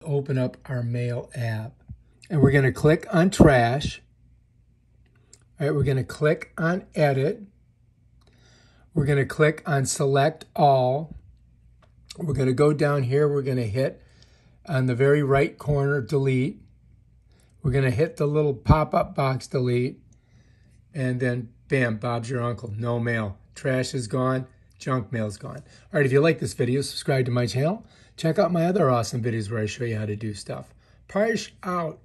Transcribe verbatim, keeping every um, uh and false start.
open up our Mail app. And we're going to click on Trash. All right, we're going to click on Edit. We're going to click on Select All. We're going to go down here. We're going to hit on the very right corner, Delete. We're going to hit the little pop-up box, Delete. And then, bam, Bob's your uncle. No mail. Trash is gone. Junk mail's gone. All right, if you like this video, subscribe to my channel. Check out my other awesome videos where I show you how to do stuff. Parsh out.